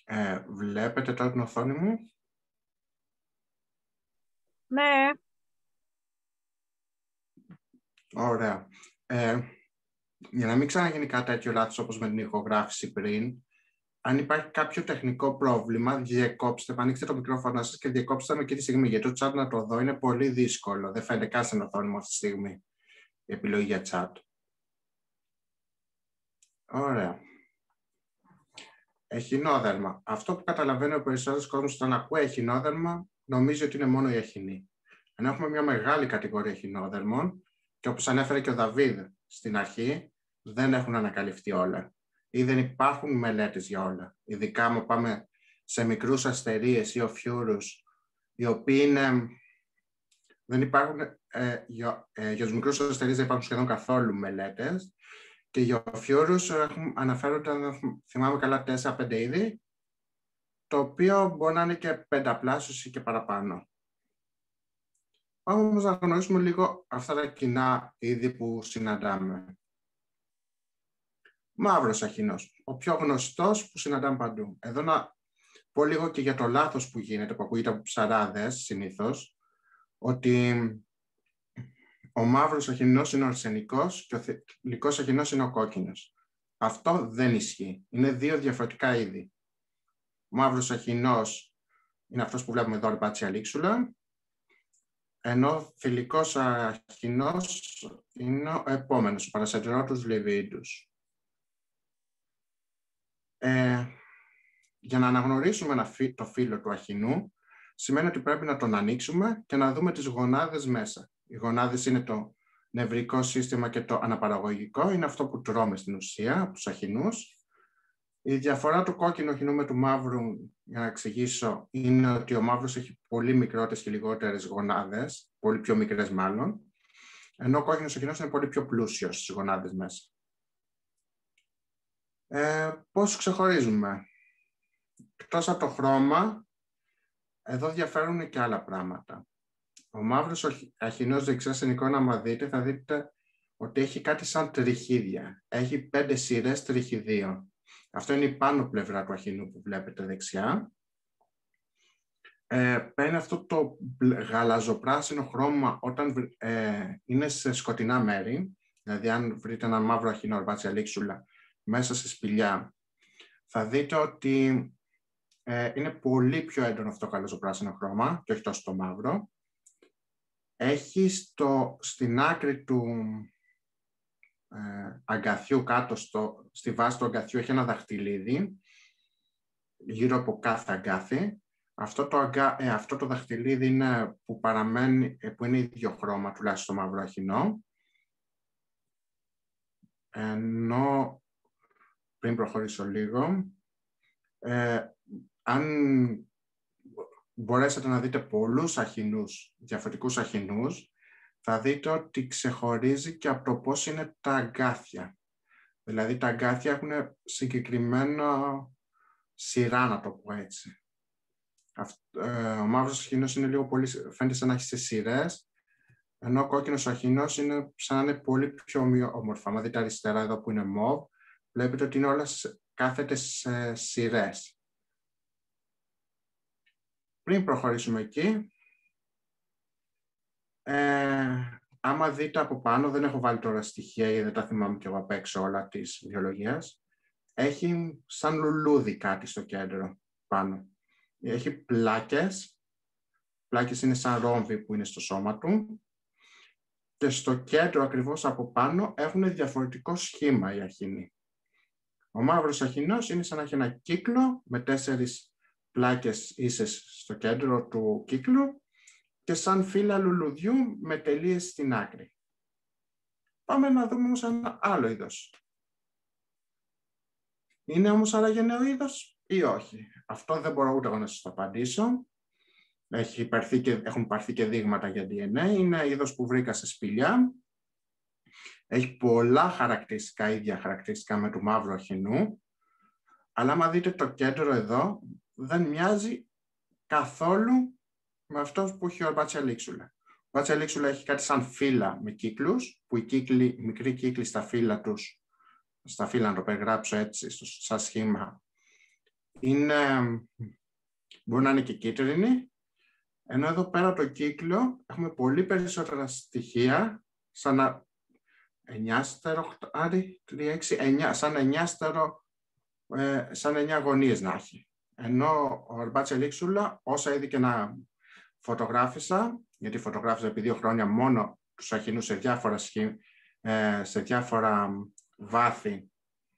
Βλέπετε τώρα την οθόνη μου? Ναι. Ωραία. Για να μην ξαναγίνει κάτι τέτοιο λάθος όπως με την ηχογράφηση πριν, αν υπάρχει κάποιο τεχνικό πρόβλημα, διακόψτε, ανοίξτε το μικρόφωνο σας και διακόψτε με εκεί τη στιγμή, γιατί το chat να το δω είναι πολύ δύσκολο. Δεν φαίνεται καν στην οθόνη μου αυτή τη στιγμή η επιλογή για chat. Ωραία. Εχινόδερμα. Αυτό που καταλαβαίνει ο περισσότερος κόσμος όταν ακούει εχινόδερμα, νομίζει ότι είναι μόνο η εχινή. Ενώ έχουμε μια μεγάλη κατηγορία εχινόδερμων και όπως ανέφερε και ο Δαβίδ στην αρχή, δεν έχουν ανακαλυφθεί όλα ή δεν υπάρχουν μελέτες για όλα. Ειδικά αν πάμε σε μικρούς αστερίες ή οφιούρους, οι οποίοι δεν υπάρχουν, για τους μικρούς αστερίες δεν υπάρχουν σχεδόν καθόλου μελέτες και για οφιούρους αναφέρονται, αν θυμάμαι καλά, 4-5 είδη, το οποίο μπορεί να είναι και πενταπλάσιος ή και παραπάνω. Πάμε όμως να γνωρίσουμε λίγο αυτά τα κοινά είδη που συναντάμε. Μαύρος αχινός, ο πιο γνωστός που συναντάμε παντού. Εδώ να πω λίγο και για το λάθος που γίνεται, που ακούγεται από ψαράδες συνήθως, ότι ο μαύρος αχινός είναι ο αρσενικός και ο θηλυκός αχινός είναι ο κόκκινος. Αυτό δεν ισχύει. Είναι δύο διαφορετικά είδη. Ο μαύρος αχινός είναι αυτός που βλέπουμε εδώ, Αρμπάτσια λίξουλα, ενώ ο θηλυκός αχινός είναι ο επόμενος, ο Παρασατερότους λιβίντους. Για να αναγνωρίσουμε το φύλο του αχινού, σημαίνει ότι πρέπει να τον ανοίξουμε και να δούμε τις γονάδες μέσα. Οι γονάδες είναι το νευρικό σύστημα και το αναπαραγωγικό, είναι αυτό που τρώμε στην ουσία από τους αχινούς. Η διαφορά του κόκκινου αχινού με του μαύρου, για να εξηγήσω, είναι ότι ο μαύρος έχει πολύ μικρότερες και λιγότερες γονάδες, πολύ πιο μικρές μάλλον, ενώ ο κόκκινος αχινός είναι πολύ πιο πλούσιος στις γονάδες μέσα. Πώς ξεχωρίζουμε? Εκτός από το χρώμα, εδώ διαφέρουν και άλλα πράγματα. Ο μαύρος αχινός δεξιά στην εικόνα, άμα δείτε, θα δείτε ότι έχει κάτι σαν τριχίδια. Έχει 5 σειρές τριχιδίων. Αυτό είναι η πάνω πλευρά του αχινού που βλέπετε δεξιά. Παίρνει αυτό το γαλαζοπράσινο χρώμα όταν είναι σε σκοτεινά μέρη. Δηλαδή, αν βρείτε ένα μαύρο αχινό, Αρμπάτσια λίξουλα, μέσα σε σπηλιά, θα δείτε ότι είναι πολύ πιο έντονο αυτό το γαλαζοπράσινο χρώμα και όχι τόσο το μαύρο. Έχει στην άκρη του αγκαθιού, κάτω στη βάση του αγκαθιού, έχει ένα δαχτυλίδι γύρω από κάθε αγκάθι. Αυτό το δαχτυλίδι είναι που είναι ίδιο χρώμα, τουλάχιστον στο μαύρο αχινό. Ενώ, πριν προχωρήσω λίγο, αν μπορέσετε να δείτε πολλούς αχινούς, διαφορετικούς αχινούς, θα δείτε ότι ξεχωρίζει και από το πώς είναι τα αγκάθια. Δηλαδή τα αγκάθια έχουν συγκεκριμένο σειρά, να το πω έτσι. Ο μαύρος αχινός είναι λίγο πολύ, φαίνεται σαν να έχει σε σειρές, ενώ ο κόκκινος αχινός είναι σαν να είναι πολύ πιο όμορφα. Αν δείτε αριστερά εδώ που είναι μοβ, βλέπετε ότι είναι όλα κάθεται σε σειρές. Πριν προχωρήσουμε εκεί, άμα δείτε από πάνω, δεν έχω βάλει τώρα στοιχεία γιατί δεν τα θυμάμαι και εγώ απ' έξω όλα της βιολογίας, έχει σαν λουλούδι κάτι στο κέντρο πάνω. Έχει πλάκες. Πλάκες είναι σαν ρόμβοι που είναι στο σώμα του. Και στο κέντρο ακριβώς από πάνω έχουν διαφορετικό σχήμα οι αχινοί. Ο μαύρος αχινός είναι σαν να έχει ένα κύκλο με 4 πλάκες ίσες στο κέντρο του κύκλου και σαν φύλλα λουλουδιού με τελείες στην άκρη. Πάμε να δούμε όμως ένα άλλο είδος. Είναι όμως αλλαγενναίο είδος ή όχι? Αυτό δεν μπορώ ούτε εγώ να σας το απαντήσω. Έχουν πάρθει και δείγματα για DNA. Είναι είδος που βρήκα σε σπηλιά. Έχει πολλά χαρακτηριστικά, ίδια χαρακτηριστικά με του μαύρου αχινού. Αλλά άμα δείτε το κέντρο εδώ, δεν μοιάζει καθόλου με αυτό που έχει ο Αρμπάτσια λίξουλα. Ο Αρμπάτσια λίξουλα έχει κάτι σαν φύλλα με κύκλους, που οι μικροί κύκλοι στα φύλλα τους, να το περιγράψω έτσι, σαν σχήμα, μπορεί να είναι και κίτρινη, ενώ εδώ πέρα το κύκλο έχουμε πολύ περισσότερα στοιχεία, σαν 9 γωνίες να έχει. Ενώ ο Αρμπάτσια Λίξουλα, όσα είδη και να φωτογράφησα, γιατί φωτογράφησα επί 2 χρόνια μόνο τους αχινούς σε διάφορα βάθη,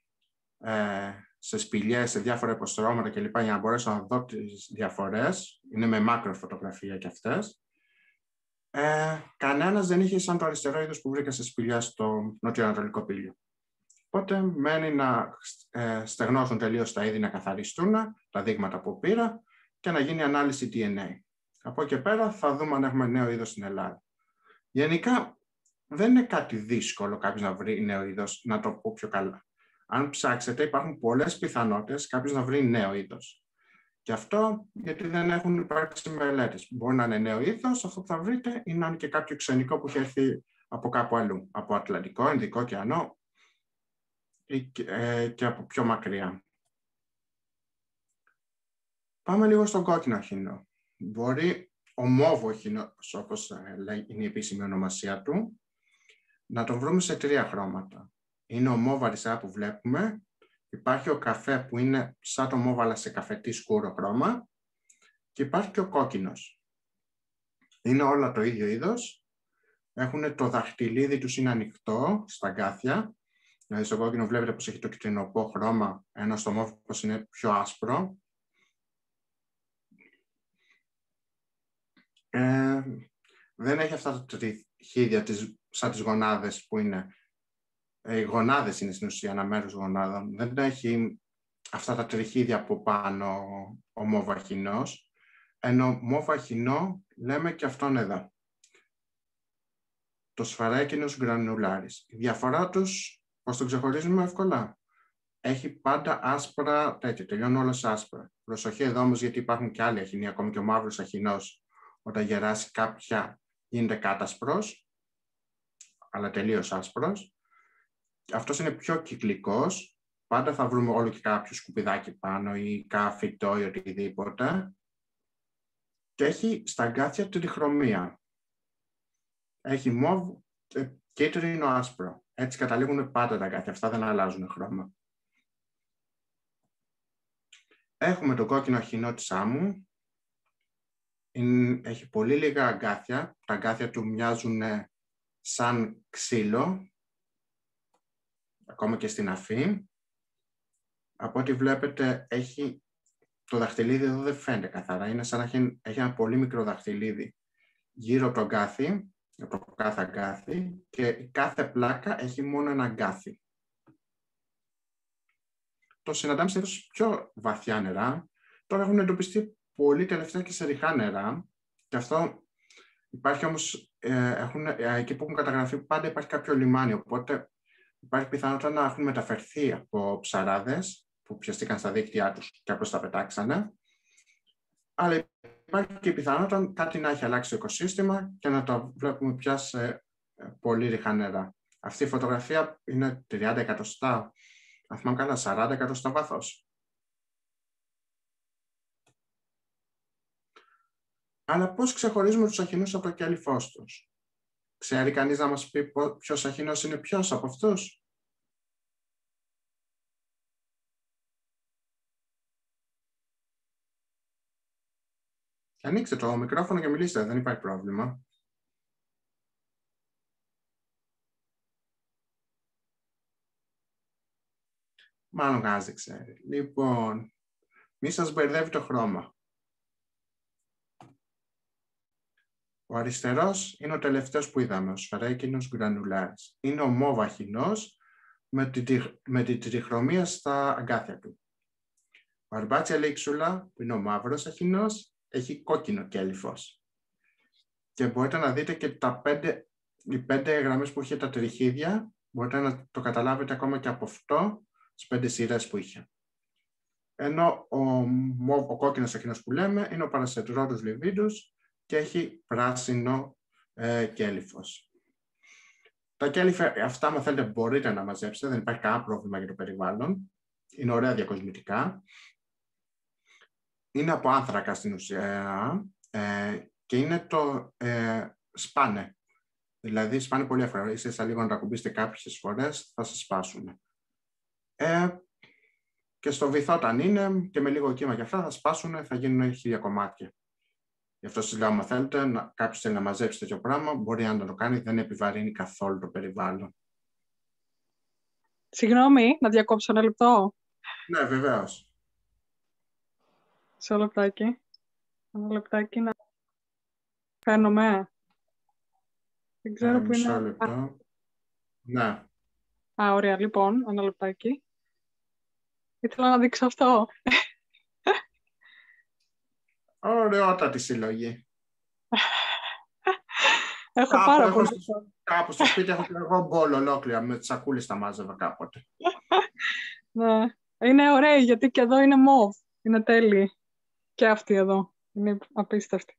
σε σπηλιές, σε διάφορα υποστρώματα κλπ. Για να μπορέσω να δω τις διαφορές. Είναι με μάκρο φωτογραφία και αυτές. Κανένας δεν είχε σαν το αριστερό είδος που βρήκα σε σπηλιά στο νότιο-ανατολικό πύλιο. Οπότε μένει να στεγνώσουν τελείως τα είδη, να καθαριστούν τα δείγματα που πήρα και να γίνει ανάλυση DNA. Από εκεί και πέρα θα δούμε αν έχουμε νέο είδος στην Ελλάδα. Γενικά δεν είναι κάτι δύσκολο κάποιος να βρει νέο είδος, να το πω πιο καλά. Αν ψάξετε, υπάρχουν πολλές πιθανότητες κάποιος να βρει νέο είδος. Και αυτό γιατί δεν έχουν υπάρξει μελέτες. Μπορεί να είναι νέο είδος, αυτό που θα βρείτε, ή να είναι και κάποιο ξενικό που έχει έρθει από κάπου αλλού. Από Ατλαντικό, Ινδικό ωκεανό και από πιο μακριά. Πάμε λίγο στον κόκκινο αχινό. Μπορεί ο μόβο αχινός, όπως είναι η επίσημη ονομασία του, να τον βρούμε σε 3 χρώματα. Είναι ο μόβ αριστερά που βλέπουμε. Υπάρχει ο καφέ που είναι σαν το μόβ αλλά σε καφετί σκούρο χρώμα. Και υπάρχει και ο κόκκινος. Είναι όλα το ίδιο είδος. Έχουν το δαχτυλίδι τους είναι ανοιχτό στα αγκάθια. Δηλαδή στο κόκκινο βλέπετε πως έχει το κυτρινοπό χρώμα, ενώ στο μόβ πως είναι πιο άσπρο. Δεν έχει αυτά τα τριχίδια σαν τις γονάδες που είναι. Οι γονάδες είναι στην ουσία ένα μέρος γονάδων. Δεν έχει αυτά τα τριχίδια από πάνω ο μόβ αχινός. Ενώ μόβ αχινό λέμε και αυτόν εδώ. Το Sphaeroechinos granularis. Η διαφορά τους, πώς το ξεχωρίζουμε εύκολα. Έχει πάντα άσπρα τέτοια, τελειώνουν όλα σε άσπρα. Προσοχή εδώ όμως, γιατί υπάρχουν και άλλοι αχινοί, ακόμη και ο μαύρος αχινός, όταν γεράσει κάποια γίνεται κάτασπρος, αλλά τελείως άσπρος. Αυτός είναι πιο κυκλικός, πάντα θα βρούμε όλο και κάποιο σκουπιδάκι πάνω ή φυτό ή οτιδήποτε. Και έχει στα αγκάθια τριχρωμία. Έχει μόβ, κίτρινο, άσπρο. Έτσι καταλήγουν πάντα τα αγκάθια, αυτά δεν αλλάζουν χρώμα. Έχουμε το κόκκινο αχινό της άμμου. Έχει πολύ λίγα αγκάθια. Τα αγκάθια του μοιάζουν σαν ξύλο, ακόμα και στην αφή. Από ό,τι βλέπετε, έχει το δαχτυλίδι εδώ δεν φαίνεται καθαρά. Είναι σαν να έχει ένα πολύ μικρό δαχτυλίδι γύρω από το αγκάθι, από το κάθε αγκάθι, και η κάθε πλάκα έχει μόνο ένα αγκάθι. Το συναντάμε συνήθως πιο βαθιά νερά. Τώρα έχουν εντοπιστεί πολύ τελευταία και σε ρηχά νερά. Και αυτό υπάρχει όμως, εκεί που έχουν καταγραφεί πάντα υπάρχει κάποιο λιμάνι, οπότε υπάρχει πιθανότητα να έχουν μεταφερθεί από ψαράδες που πιαστήκαν στα δίκτυά τους και απλώς τα πετάξανε. Αλλά υπάρχει και η πιθανότητα κάτι να έχει αλλάξει το οικοσύστημα και να το βλέπουμε πια σε πολύ ρηχά νερά. Αυτή η φωτογραφία είναι 30 εκατοστά, αν θυμάμαι καλά, 40 εκατοστά βάθος. Αλλά πώς ξεχωρίζουμε τους αχινούς από το κέλυφός τους? Ξέρει κανείς να μας πει ποιος αχινός είναι ποιος από αυτούς? Ανοίξτε το μικρόφωνο και μιλήστε, δεν υπάρχει πρόβλημα. Μάλλον κανένας δεν ξέρει. Λοιπόν, μη σας μπερδεύει το χρώμα. Ο αριστερός είναι ο τελευταίος που είδαμε, ο Sphaeroechinos granularis. Είναι ο μόβ αχινός με την τριχρωμία στα αγκάθια του. Ο Αρμπάτσια Λίξουλα, που είναι ο μαύρος αχινός, έχει κόκκινο κέλυφος. Και μπορείτε να δείτε και οι 5 γραμμές που είχε τα τριχίδια, μπορείτε να το καταλάβετε ακόμα και από αυτό, τις 5 σειρές που είχε. Ενώ ο κόκκινος αχινός που λέμε είναι ο Paracenterotus lividus και έχει πράσινο κέλυφος. Τα κέλυφα αυτά, αν θέλετε, μπορείτε να μαζέψετε, δεν υπάρχει κανένα πρόβλημα για το περιβάλλον. Είναι ωραία διακοσμητικά. είναι από άνθρακα στην ουσία και είναι το σπάνε. Δηλαδή σπάνε πολύ εύκολα. Ίσα λίγο να τα κουμπίσετε κάποιες φορές θα σας σπάσουν. Και στο βυθό όταν είναι και με λίγο κύμα και αυτά θα σπάσουν, θα γίνουν 1000 κομμάτια. Γι' αυτό σας λέω, άμα θέλετε, κάποιος θέλει να μαζέψει τέτοιο πράγμα, μπορεί να το κάνει, δεν επιβαρύνει καθόλου το περιβάλλον. Συγγνώμη, να διακόψω ένα λεπτό. Ναι, βεβαίως. Σε λεπτάκι. Ένα λεπτάκι να φαίνομαι. Δεν ξέρω που Μισό είναι. λεπτό. Ναι. Ωραία, λοιπόν, ένα λεπτάκι. Ήθελα να δείξω αυτό. Ωραιότατη συλλογή. Έχω πάρα πολύ. Κάπου στο σπίτι έχω και εγώ μπόλ ολόκληρα, με τις σακούλες τα μάζευα κάποτε. Ναι. Είναι ωραία, γιατί και εδώ είναι μοβ. Είναι τέλειη. Και αυτή εδώ. Είναι απίστευτη.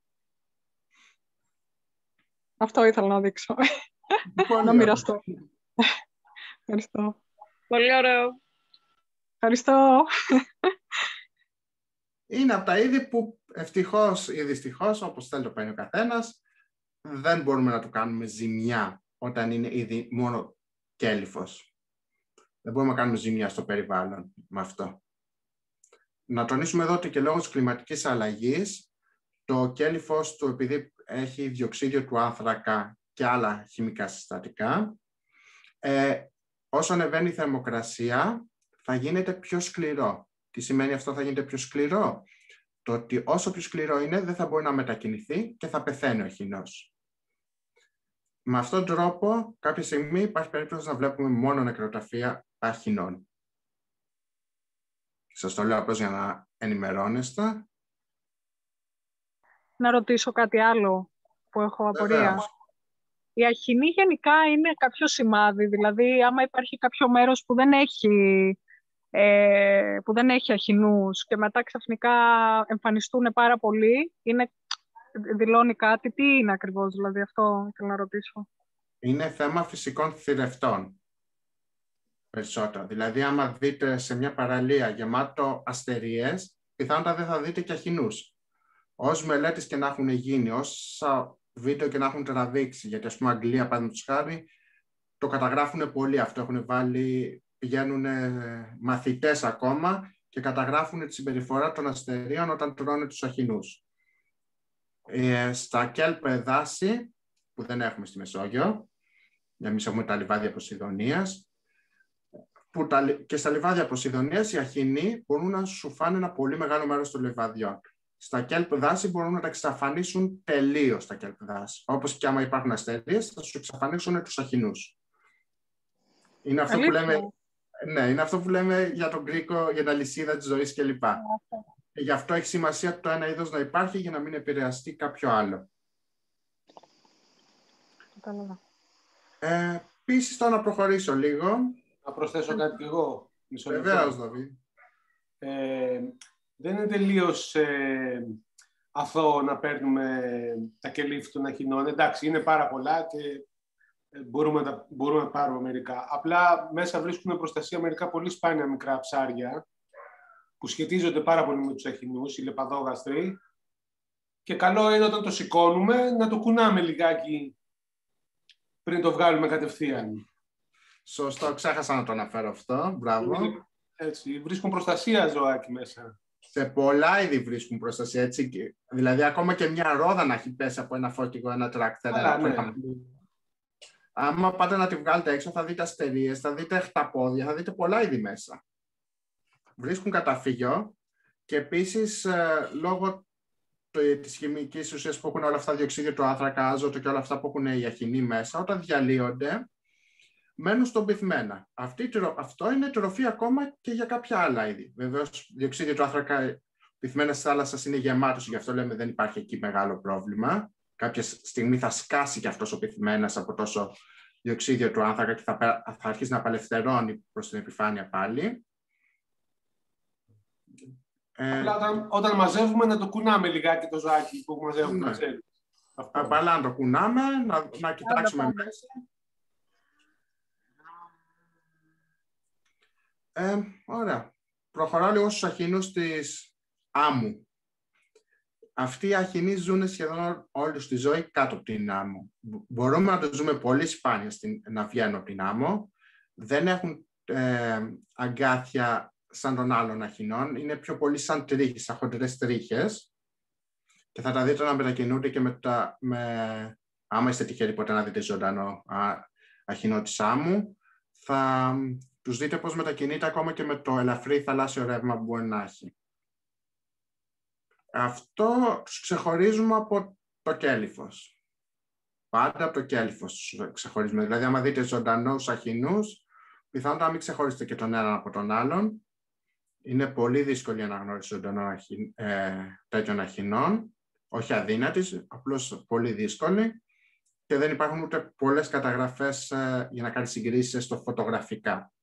Αυτό ήθελα να δείξω. Να μοιραστώ. Ευχαριστώ. Πολύ ωραίο. Ευχαριστώ. Είναι από τα είδη που ευτυχώς ή δυστυχώς, όπως θέλει το παίρνει ο καθένας, δεν μπορούμε να του κάνουμε ζημιά όταν είναι ήδη μόνο κέλυφος. Δεν μπορούμε να κάνουμε ζημιά στο περιβάλλον με αυτό. Να τονίσουμε εδώ ότι και λόγω της κλιματικής αλλαγής, το κέλυφος του, επειδή έχει διοξίδιο του άνθρακα και άλλα χημικά συστατικά, όσο ανεβαίνει η θερμοκρασία, θα γίνεται πιο σκληρό. Τι σημαίνει αυτό, θα γίνεται πιο σκληρό? Το ότι όσο πιο σκληρό είναι, δεν θα μπορεί να μετακινηθεί και θα πεθαίνει ο εχινός. Με αυτόν τον τρόπο, κάποια στιγμή υπάρχει περίπτωση να βλέπουμε μόνο νεκροταφεία αχινών. Σας το λέω απλώς για να ενημερώνεστε. Να ρωτήσω κάτι άλλο που έχω απορία. Βεβαίως. Η αχινή γενικά είναι κάποιο σημάδι, δηλαδή άμα υπάρχει κάποιο μέρος που δεν έχει αχινούς και μετά ξαφνικά εμφανιστούν πάρα πολλοί, δηλώνει κάτι? Τι είναι ακριβώς, δηλαδή, αυτό ήθελα να ρωτήσω. Είναι θέμα φυσικών θηρευτών. Περισσότερο. Δηλαδή, άμα δείτε σε μια παραλία γεμάτο αστερίες, πιθανότατα δεν θα δείτε και αχινούς. Όσες μελέτες και να έχουν γίνει, όσα βίντεο και να έχουν τραβήξει, γιατί ας πούμε Αγγλία, παραδείγματος χάρη, το καταγράφουν πολύ αυτό. Έχουν βάλει, πηγαίνουν μαθητές ακόμα και καταγράφουν τη συμπεριφορά των αστερίων όταν τρώνε τους αχινούς. Στα κέλπε δάση, που δεν έχουμε στη Μεσόγειο, εμείς έχουμε τα λιβάδια Ποσειδονίας, και στα λιβάδια Ποσειδονίας οι αχινοί μπορούν να σου φάνε ένα πολύ μεγάλο μέρος των λιβαδιών. Στα κέλπ δάση μπορούν να τα εξαφανίσουν τελείως τα κέλπ δάση. Όπως και άμα υπάρχουν αστερίες, θα σου εξαφανίσουν τους αχινούς. Είναι αυτό που λέμε, ναι, είναι αυτό που λέμε για τον κρίκο, για την αλυσίδα της ζωής κλπ. Γι' αυτό έχει σημασία το ένα είδος να υπάρχει για να μην επηρεαστεί κάποιο άλλο. Επίσης, τώρα να προχωρήσω λίγο. Να προσθέσω κάτι κι εγώ. Βεβαίως, Δαβίδ. Δεν είναι τελείως αθώο να παίρνουμε τα κελύφη των αχινών. Εντάξει, είναι πάρα πολλά και μπορούμε να πάρουμε μερικά. Απλά μέσα βρίσκουν προστασία μερικά πολύ σπάνια μικρά ψάρια που σχετίζονται πάρα πολύ με τους αχινούς, οι λεπαδόγαστροι. Και καλό είναι όταν το σηκώνουμε να το κουνάμε λιγάκι πριν το βγάλουμε κατευθείαν. Σωστό, ξέχασα να το αναφέρω αυτό. Μπράβο. Έτσι, βρίσκουν προστασία ζωάκι μέσα. Σε πολλά είδη βρίσκουν προστασία, έτσι. Δηλαδή, ακόμα και μια ρόδα να έχει πέσει από ένα φώτικο, ένα τρακτέρ. Ναι. Άμα πάτε να τη βγάλετε έξω, θα δείτε αστερίες, θα δείτε χταπόδια, θα δείτε πολλά είδη μέσα. Βρίσκουν καταφύγιο και επίσης, λόγω της χημικής ουσίας που έχουν όλα αυτά, διοξείδιο του άνθρακα, άζωτο και όλα αυτά που έχουν οι αχινοί μέσα, όταν διαλύονται, μένουν στον πυθμένα. Αυτό είναι τροφή ακόμα και για κάποια άλλα είδη. Βεβαίως, διοξείδιο του άνθρακα, πυθμένα της θάλασσας είναι γεμάτος, γι' αυτό λέμε δεν υπάρχει εκεί μεγάλο πρόβλημα. Κάποια στιγμή θα σκάσει και αυτός ο πυθμένας από τόσο διοξείδιο του άνθρακα και θα αρχίσει να απελευθερώνει προς την επιφάνεια πάλι. Απλά όταν μαζεύουμε να το κουνάμε λιγάκι το ζάκι που μαζεύουμε. Ναι. Απλά να το κουνάμε, να κοιτάξουμε μέσα. Ωραία. Προχωράω λίγο στους αχινούς της άμμου. αυτοί οι αχινοί ζουν σχεδόν όλη τη ζωή κάτω από την άμμο. Μπορούμε να το ζούμε πολύ σπάνια να βγαίνουν από την άμμο. Δεν έχουν αγκάθια σαν των άλλων αχινών. Είναι πιο πολύ σαν τρίχες, σαν χοντρές τρίχες. Και θα τα δείτε να μετακινούνται και άμα είστε τυχεροί ποτέ να δείτε ζωντανό αχινό της άμμου, θα τους δείτε πώς μετακινείται ακόμα και με το ελαφρύ θαλάσσιο ρεύμα που μπορεί να έχει. Αυτό τους ξεχωρίζουμε από το κέλυφος. Πάντα από το κέλυφος τους ξεχωρίζουμε. Δηλαδή, άμα δείτε ζωντανούς αχινούς, πιθανότατα να μην ξεχωρίσετε και τον έναν από τον άλλον. Είναι πολύ δύσκολη η αναγνώριση ζωντανών τέτοιων αχινών. Όχι αδύνατης, απλώς πολύ δύσκολη. Και δεν υπάρχουν ούτε πολλές καταγραφές για να κάνει συγκρίσεις στο φωτογραφικά.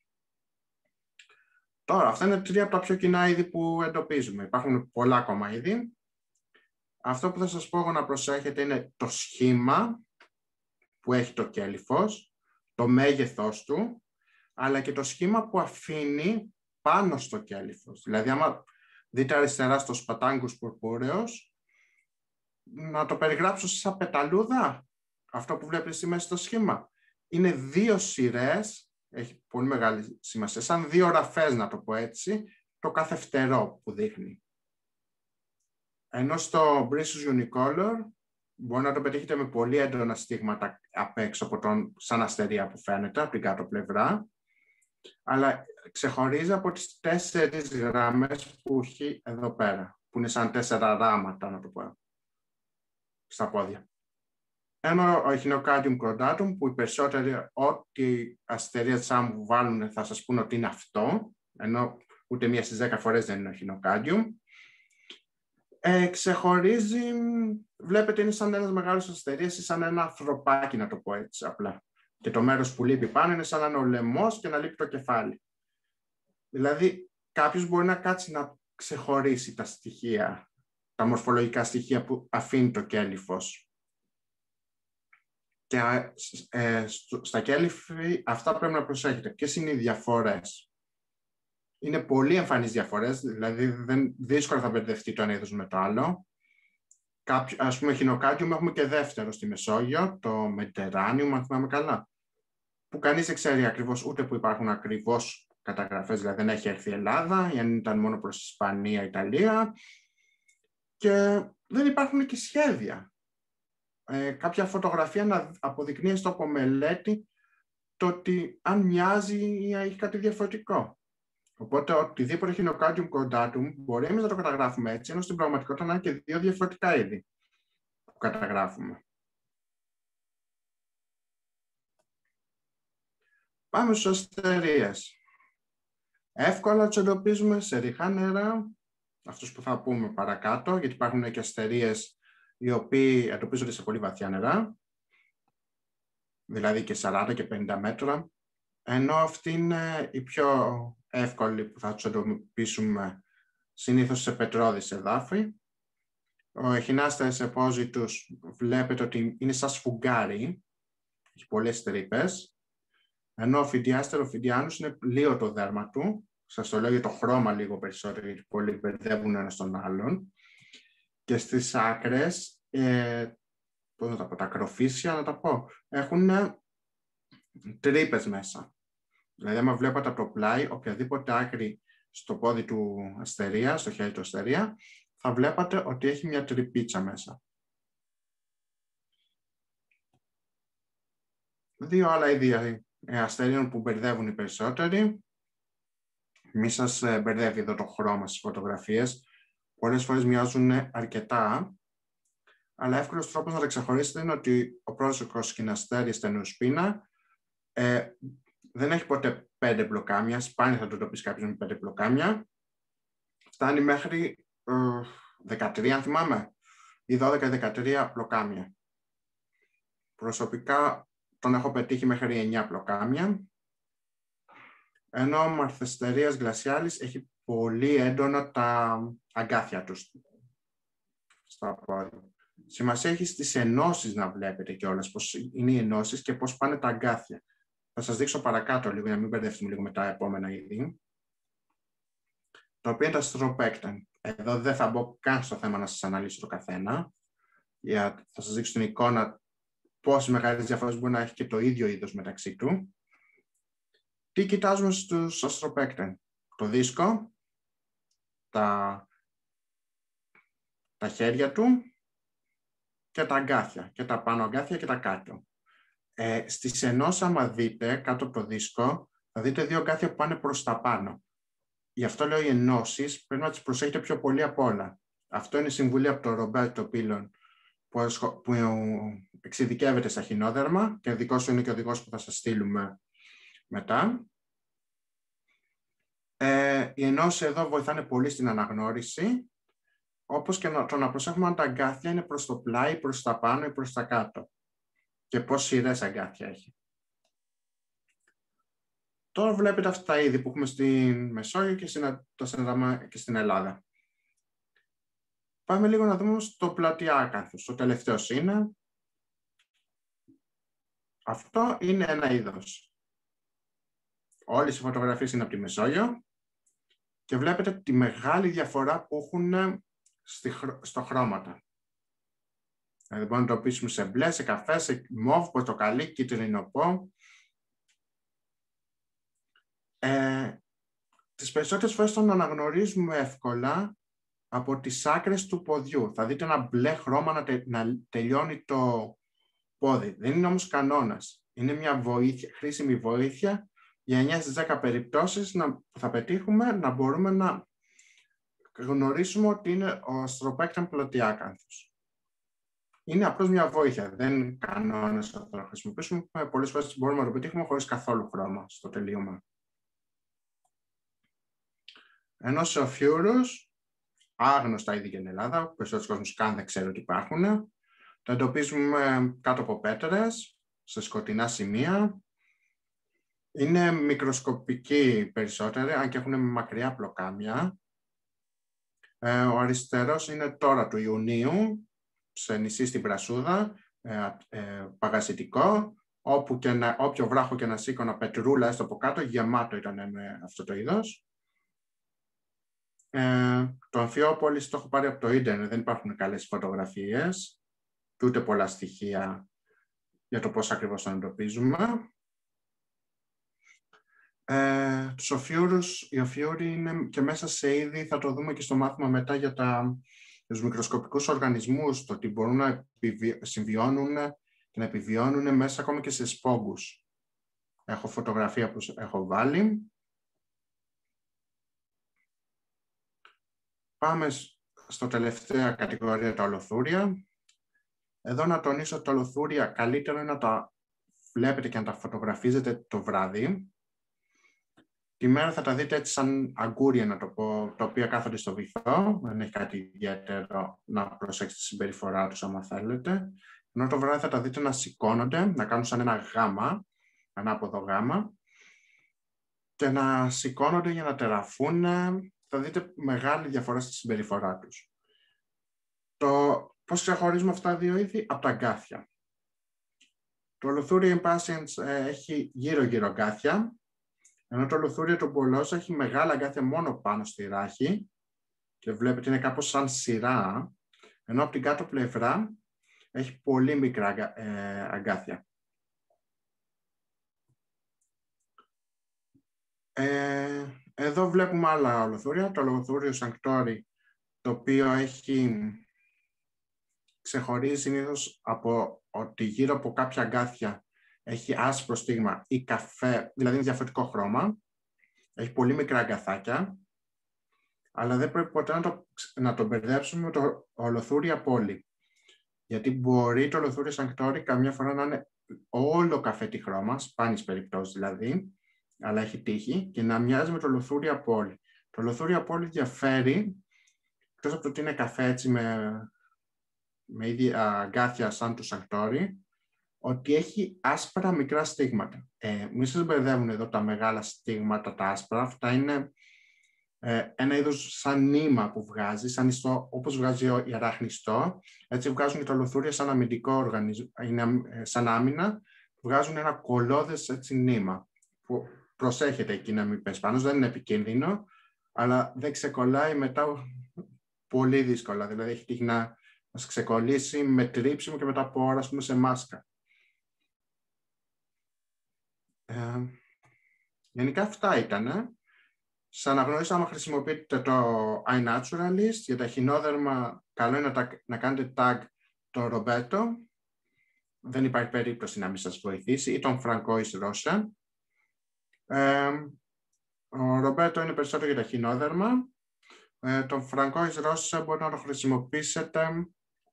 Τώρα, αυτά είναι 3 από τα πιο κοινά είδη που εντοπίζουμε. Υπάρχουν πολλά ακόμα είδη. Αυτό που θα σας πω εγώ να προσέχετε είναι το σχήμα που έχει το κέλυφος, το μέγεθός του, αλλά και το σχήμα που αφήνει πάνω στο κέλυφος. Δηλαδή, άμα δείτε αριστερά στο Σπατάγκους πουρπουρέος, να το περιγράψω σαν πεταλούδα, αυτό που βλέπετε στη μέση στο σχήμα. Είναι 2 σειρές, έχει πολύ μεγάλη σημασία, σαν 2 ραφές να το πω έτσι, το κάθε φτερό που δείχνει. Ενώ στο Brissus unicolor μπορεί να το πετύχετε με πολύ έντονα στίγματα απ' έξω από σαν αστερία που φαίνεται από την κάτω πλευρά, αλλά ξεχωρίζει από τις 4 γραμμές που έχει εδώ πέρα, που είναι σαν 4 ράματα, να το πω, στα πόδια. Ενώ ο Echinocadium chrodatum, που οι περισσότεροι ό,τι αστερία της άμμου βάλουν θα σας πούνε ότι είναι αυτό, ενώ ούτε μία στις 10 φορές δεν είναι ο Echinocadium, ξεχωρίζει, βλέπετε είναι σαν ένας μεγάλος αστερίας ή σαν ένα ανθρωπάκι, να το πω έτσι απλά. Και το μέρος που λείπει πάνω είναι σαν να είναι ο λαιμός και να λείπει το κεφάλι. Δηλαδή κάποιος μπορεί να κάτσει να ξεχωρίσει τα στοιχεία, τα μορφολογικά στοιχεία που αφήνει το κέλυφος. Και στα κέλυφη αυτά πρέπει να προσέχετε. Ποιες είναι οι διαφορές? Είναι πολύ εμφανείς διαφορές, δηλαδή δύσκολα θα μπερδευτεί το ένα είδος με το άλλο. Ας πούμε, Echinocadium έχουμε και δεύτερο στη Μεσόγειο, το Mediterraneum, αν θυμάμαι καλά, που κανείς δεν ξέρει ακριβώς ούτε που υπάρχουν ακριβώς καταγραφές, δηλαδή δεν έχει έρθει η Ελλάδα, ή αν ήταν μόνο προς Ισπανία, Ιταλία, και δεν υπάρχουν και σχέδια. Κάποια φωτογραφία να αποδεικνύει στο από μελέτη το ότι αν μοιάζει ή έχει κάτι διαφορετικό. Οπότε οτιδήποτε Echinocadium chrodatum μπορεί εμείς να το καταγράφουμε έτσι, ενώ στην πραγματικότητα να είναι και 2 διαφορετικά είδη που καταγράφουμε. Πάμε στις αστερίες. Εύκολα τους εντοπίζουμε σε ρηχά νερά, αυτούς που θα πούμε παρακάτω, γιατί υπάρχουν και αστερίες οι οποίοι εντοπίζονται σε πολύ βαθιά νερά, δηλαδή και 40 και 50 μέτρα, ενώ αυτή είναι η πιο εύκολη που θα τους εντοπίσουμε συνήθως σε πετρώδεις εδάφη. Ο Echinastes eppositus βλέπετε ότι είναι σαν σφουγγάρι, έχει πολλές τρύπες, ενώ ο Phydiaster ophidianus είναι λίγο το δέρμα του, σας το λέω για το χρώμα λίγο περισσότερο, γιατί πολλοί μπερδεύουν ένα στον άλλον. Και στις άκρες, πώς να τα πω, τα ακροφύσια να τα πω, έχουν τρύπες μέσα. Δηλαδή, άμα βλέπετε από το πλάι, οποιαδήποτε άκρη στο πόδι του αστερία, στο χέρι του αστερία, θα βλέπατε ότι έχει μια τρυπίτσα μέσα. 2 άλλα είδη αστερίων που μπερδεύουν οι περισσότεροι. Μη σας μπερδεύει εδώ το χρώμα στις φωτογραφίες. Πολλές φορές μοιάζουν αρκετά, αλλά εύκολος τρόπος να τα ξεχωρίσετε είναι ότι ο πρόσωπος σκηναστέρι στενοσπίνα δεν έχει ποτέ 5 μπλοκάμια, σπάνια θα το εντοπίσει κάποιος με 5 μπλοκάμια. Φτάνει μέχρι 13, αν θυμάμαι, ή 12-13 μπλοκάμια. Προσωπικά τον έχω πετύχει μέχρι 9 μπλοκάμια. Ενώ ο Μαρθεστερίας γλασιάλης έχει πολύ έντονα τα αγκάθια τους στα πόδια. Σημασία έχει στις ενώσεις να βλέπετε κιόλας πώς είναι οι ενώσεις και πώς πάνε τα αγκάθια. Θα σας δείξω παρακάτω λίγο για να μην μπερδευτούμε λίγο με τα επόμενα είδη. Τα οποία είναι τα στροπέκταν. Εδώ δεν θα μπω καν στο θέμα να σας αναλύσω το καθένα. Θα σας δείξω την εικόνα πόσες μεγάλες διαφορές μπορεί να έχει και το ίδιο είδος μεταξύ του. Τι κοιτάζουμε στους Australopecten? Το δίσκο, τα χέρια του και τα αγκάθια, και τα πάνω αγκάθια και τα κάτω. Στις ενώσεις, άμα δείτε κάτω από το δίσκο, θα δείτε 2 αγκάθια που πάνε προς τα πάνω. Γι' αυτό λέω οι ενώσεις πρέπει να τις προσέχετε πιο πολύ απ' όλα. Αυτό είναι η συμβουλή από τον Ρομπέρτο Πίλον, που εξειδικεύεται στα χινόδερμα, και δικός σου είναι και ο οδηγός που θα σας στείλουμε μετά. Οι ενώσεις εδώ βοηθάνε πολύ στην αναγνώριση, όπως και το να προσέχουμε αν τα αγκάθια είναι προς το πλάι, προς τα πάνω ή προς τα κάτω και πόσες σειρές αγκάθια έχει. Τώρα βλέπετε αυτά τα είδη που έχουμε στην Μεσόγειο και στην Ελλάδα. Πάμε λίγο να δούμε στο πλατιάκανθος. Το τελευταίο είναι. Αυτό είναι ένα είδος. Όλες οι φωτογραφίες είναι από τη Μεσόγειο και βλέπετε τη μεγάλη διαφορά που έχουν στο χρώματα. Δηλαδή μπορούμε να το πείσουμε σε μπλε, σε καφέ, σε μόβ, πορτοκαλί, κίτρινο-πό. Τις περισσότερες φορές τον αναγνωρίζουμε εύκολα από τις άκρες του ποδιού. Θα δείτε ένα μπλε χρώμα να τελειώνει το πόδι. Δεν είναι όμως κανόνας. Είναι μια χρήσιμη βοήθεια για 9 στις 10 περιπτώσεις που θα πετύχουμε να μπορούμε να γνωρίσουμε ότι είναι ο Australopecten πλατιάκανθος. Είναι απλώς μια βοήθεια. Δεν είναι κανόνας να το χρησιμοποιήσουμε. Πολλές φορές μπορούμε να το πετύχουμε χωρίς καθόλου χρώμα στο τελείωμα. Ενώ σε Ophiuros, άγνωστα ήδη για την Ελλάδα, ο περισσότερος κόσμος καν δεν ξέρει ότι υπάρχουν, το εντοπίζουμε κάτω από πέτρες, σε σκοτεινά σημεία. Είναι μικροσκοπικοί περισσότεροι, αν και έχουν μακριά πλοκάμια. Ο αριστερός είναι τώρα του Ιουνίου, σε νησί στην Πρασούδα, παγασιτικό, όποιο βράχο και να σήκωνα πετρούλα έστω από κάτω, γεμάτο ήταν με αυτό το είδος. Το Αμφιόπολης το έχω πάρει από το ίντερνετ, δεν υπάρχουν καλές φωτογραφίες και ούτε πολλά στοιχεία για το πώς ακριβώς τον εντοπίζουμε. Τους Ophiuros, οι Ophiuri είναι και μέσα σε είδη, θα το δούμε και στο μάθημα μετά για τους μικροσκοπικούς οργανισμούς, το ότι μπορούν να συμβιώνουν και να επιβιώνουν μέσα ακόμα και σε σπόγκους. Έχω φωτογραφία που έχω βάλει. Πάμε στο τελευταία κατηγορία, τα ολοθούρια. Εδώ να τονίσω ότι τα ολοθούρια καλύτερο είναι να τα βλέπετε και να τα φωτογραφίζετε το βράδυ. Τη μέρα θα τα δείτε έτσι σαν αγκούρια, να το πω, τα οποία κάθονται στο βυθό. Δεν έχει κάτι ιδιαίτερο να προσέξετε τη συμπεριφορά τους, άμα θέλετε. Ενώ το βράδυ θα τα δείτε να σηκώνονται, να κάνουν σαν ένα γάμα, ανάποδο γάμα, και να σηκώνονται για να τεραφούν. Θα δείτε μεγάλη διαφορά στη συμπεριφορά τους. Πώς ξεχωρίζουμε αυτά τα δύο είδη? Από τα αγκάθια. Το ολοθούρι impatiens έχει γύρω-γύρω αγκάθια, ενώ το ολοθούρι του μπολόσα έχει μεγάλα αγκάθια μόνο πάνω στη ράχη και βλέπετε είναι κάπως σαν σειρά, ενώ από την κάτω πλευρά έχει πολύ μικρά αγκάθια. Εδώ βλέπουμε άλλα ολοθούρια. Το ολοθούριο Sanctori, το οποίο ξεχωρίζει συνήθως από ότι γύρω από κάποια αγκάθια έχει άσπρο στίγμα ή καφέ, δηλαδή είναι διαφορετικό χρώμα. Έχει πολύ μικρά αγκαθάκια, αλλά δεν πρέπει ποτέ να το μπερδέψουμε με το ολοθούρια πόλη. Γιατί μπορεί το ολοθούριο Sanctori καμιά φορά να είναι όλο καφέτη χρώμα, σπάνιες περιπτώσεις δηλαδή, αλλά έχει τύχη, και να μοιάζει με το ολοθούρια πόλη. Το ολοθούρια πόλη διαφέρει, εκτός από το ότι είναι καφέ έτσι με ίδια αγκάθια σαν το Sanctori, ότι έχει άσπρα μικρά στίγματα. Μην σας μπερδεύουν εδώ τα μεγάλα στίγματα, τα άσπρα. Αυτά είναι ένα είδος σαν νήμα που βγάζει, σαν ιστό, όπως βγάζει η αράχνηστό. Έτσι βγάζουν και τα ολοθούρια σαν αμυντικό οργανισμό, σαν άμυνα, βγάζουν ένα κολλώδες έτσι νήμα. Που προσέχετε εκεί να μην πέσει πάνω, δεν είναι επικίνδυνο, αλλά δεν ξεκολλάει μετά πολύ δύσκολα. Δηλαδή έχει τύχει να μας ξεκολλήσει με τρίψιμο και μετά από ώρα, ας πούμε, σε μάσκα. Γενικά αυτά ήταν. Σας αναγνωρίζω άμα χρησιμοποιείτε το iNaturalist. Για τα εχινόδερμα καλό είναι να κάνετε tag τον Ρομπέτο. Δεν υπάρχει περίπτωση να μην σας βοηθήσει. Ή τον Francois Rosa. Ο Ρομπέτο είναι περισσότερο για τα εχινόδερμα. Τον Francois Rosa μπορεί να το χρησιμοποιήσετε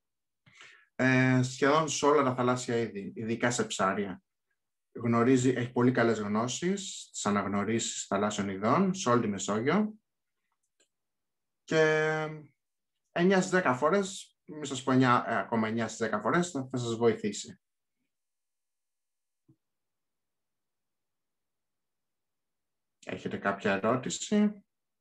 σχεδόν σε όλα τα θαλάσσια είδη, ειδικά σε ψάρια. Έχει πολύ καλές γνώσεις, τις αναγνωρίσεις θαλάσσιων ειδών σε όλη τη Μεσόγειο και 9 στις 10 φορές, μην σας πω ακόμα 9 στις 10 φορές, θα σας βοηθήσει. Έχετε κάποια ερώτηση?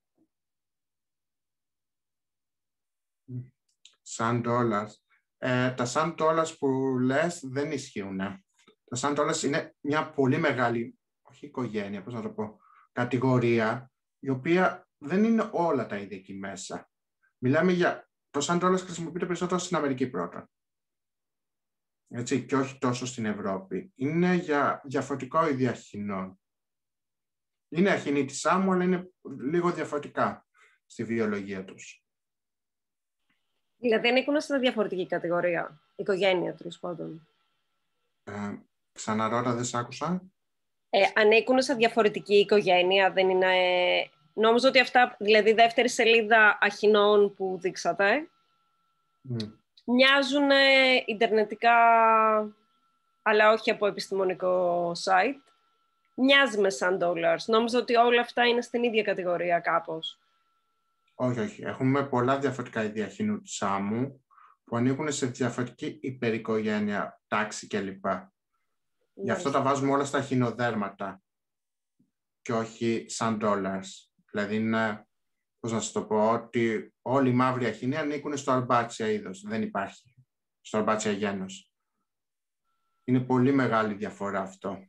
Σαν dollars. Τα σαν dollars που λες δεν ισχύουν. Τα σαν dollars είναι μια πολύ μεγάλη, όχι οικογένεια, πώς να το πω, κατηγορία, η οποία δεν είναι όλα τα ίδια εκεί μέσα. Μιλάμε για, το σαν dollars χρησιμοποιείται περισσότερο στην Αμερική πρώτα. Έτσι, και όχι τόσο στην Ευρώπη. Είναι για διαφορετικό είδη αχινών. Είναι αχινή της άμμου, αλλά είναι λίγο διαφορετικά στη βιολογία τους. Δηλαδή ανήκουν σε διαφορετική κατηγορία, οικογένεια τέλος πάντων. Ξαναρώτα, δεν σ' άκουσα. Ανήκουν σε διαφορετική οικογένεια, δεν είναι... Νόμιζα ότι αυτά, δηλαδή δεύτερη σελίδα αχινών που δείξατε, μοιάζουν ιντερνετικά, αλλά όχι από επιστημονικό site. Μοιάζει με σαν dollars. Νόμιζα ότι όλα αυτά είναι στην ίδια κατηγορία κάπως. Όχι, όχι. Έχουμε πολλά διαφορετικά είδη αχινού της άμμου που ανήκουν σε διαφορετική υπεροικογένεια, τάξη κλπ. Γι' αυτό τα βάζουμε όλα στα αχινοδέρματα και όχι σαν dollars. Δηλαδή είναι, πώς να σας το πω, ότι όλοι οι μαύροι αχινοί ανήκουν στο αρμπάτσια είδος. Δεν υπάρχει στο αρμπάτσια γένος. Είναι πολύ μεγάλη διαφορά αυτό.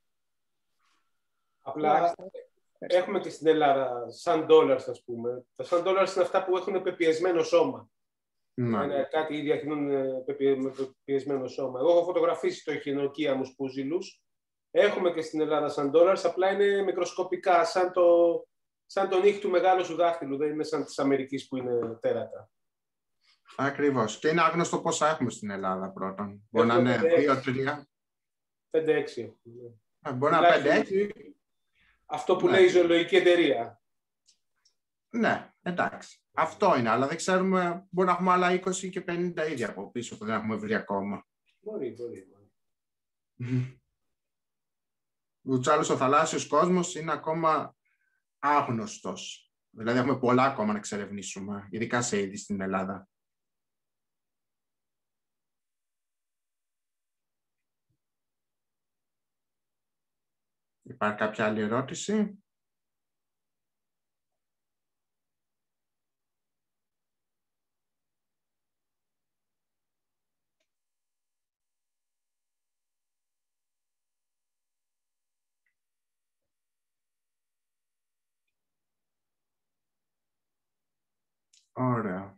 Απλά έχουμε και στην Ελλάδα σαν dollars, ας πούμε. Τα σαν dollars είναι αυτά που έχουν πεπιεσμένο σώμα. Είναι κάτι ήδη αχινών με πεπιεσμένο σώμα. Εγώ έχω φωτογραφίσει το εχινοκία μου σπούζιλους. Έχουμε και στην Ελλάδα σαν dollars, απλά είναι μικροσκοπικά, σαν τον ήχη του μεγάλου σου δάχτυλου. Δεν είναι σαν της Αμερικής που είναι τέρατα. Ακριβώς. Και είναι άγνωστο πόσα έχουμε στην Ελλάδα πρώτον. Μπορεί να είναι 2-3. 5-6. Μπορεί να είναι 5-6. Αυτό που λέει η Ζωολογική Εταιρεία. Ναι, εντάξει. Αυτό είναι, αλλά δεν ξέρουμε, μπορεί να έχουμε άλλα 20 και 50 ίδια από πίσω που δεν έχουμε βρει ακόμα. Μπορεί. Ούτως άλλως ο θαλάσσιος κόσμος είναι ακόμα άγνωστος. Δηλαδή έχουμε πολλά ακόμα να εξερευνήσουμε, ειδικά σε είδη στην Ελλάδα. Υπάρχει κάποια άλλη ερώτηση? Ωραία.